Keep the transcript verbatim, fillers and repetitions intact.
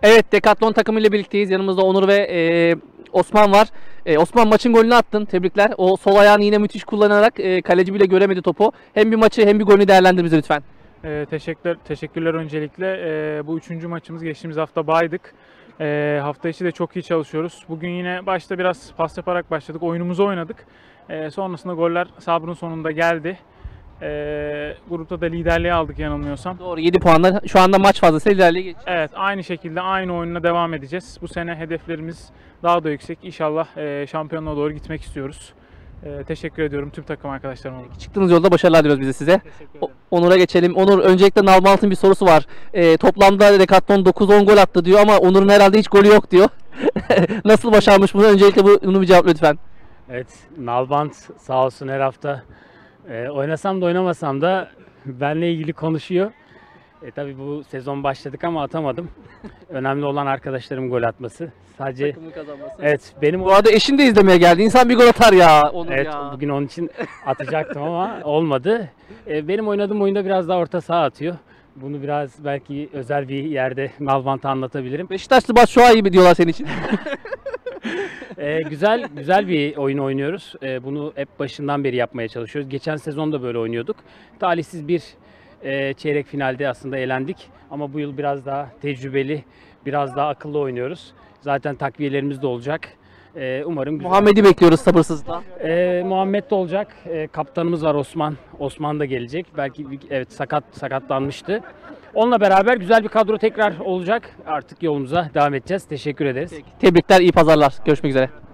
Evet, Decathlon takımıyla birlikteyiz. Yanımızda Onur ve e, Osman var. E, Osman, maçın golünü attın. Tebrikler. O sol ayağını yine müthiş kullanarak e, kaleci bile göremedi topu. Hem bir maçı hem bir golünü değerlendir bize lütfen. Ee, teşekkürler, teşekkürler öncelikle. Ee, bu üçüncü maçımız. Geçtiğimiz hafta baydık. Ee, hafta içi de çok iyi çalışıyoruz. Bugün yine başta biraz pas yaparak başladık. Oyunumuzu oynadık. Ee, sonrasında goller sabrın sonunda geldi. Ee, grupta da liderliği aldık yanılmıyorsam. Doğru, yedi puanla şu anda maç fazlasıyla ilerleye geçti. Evet, aynı şekilde aynı oyununa devam edeceğiz. Bu sene hedeflerimiz daha da yüksek. İnşallah e, şampiyonluğa doğru gitmek istiyoruz. E, teşekkür ediyorum tüm takım arkadaşlarıma. Çıktığınız yolda başarılar diliyoruz bize size. Teşekkür O- ederim. Onur'a geçelim. Onur, öncelikle Nalbant'ın bir sorusu var. E, toplamda Decathlon dokuz on gol attı diyor ama Onur'un herhalde hiç golü yok diyor. Nasıl başarmış bunu? Öncelikle bunu bir cevap lütfen. Evet, Nalbant sağ olsun her hafta e, oynasam da oynamasam da benle ilgili konuşuyor. E, tabii bu sezon başladık ama atamadım. Önemli olan arkadaşlarım gol atması. Sadece Takımın kazanması. evet benim Bu arada eşin de izlemeye geldi. İnsan bir gol atar ya Onur evet ya. bugün onun için atacaktım ama olmadı. E, benim oynadığım oyunda biraz daha orta saha atıyor. Bunu biraz belki özel bir yerde Nalbant'a anlatabilirim. Beşiktaşlı Batshuayi mi diyorlar senin için? Ee, güzel güzel bir oyun oynuyoruz. Ee, bunu hep başından beri yapmaya çalışıyoruz. Geçen sezon da böyle oynuyorduk. Talihsiz bir e, çeyrek finalde aslında elendik. Ama bu yıl biraz daha tecrübeli, biraz daha akıllı oynuyoruz. Zaten takviyelerimiz de olacak. Ee, umarım güzel. Muhammed'i bekliyoruz sabırsızlıkla. Ee, Muhammed de olacak. Ee, kaptanımız var Osman. Osman da gelecek. Belki bir- evet sakat sakatlanmıştı. Onunla beraber güzel bir kadro tekrar olacak. Artık yolumuza devam edeceğiz. Teşekkür ederiz. Tebrikler, iyi pazarlar. Görüşmek üzere.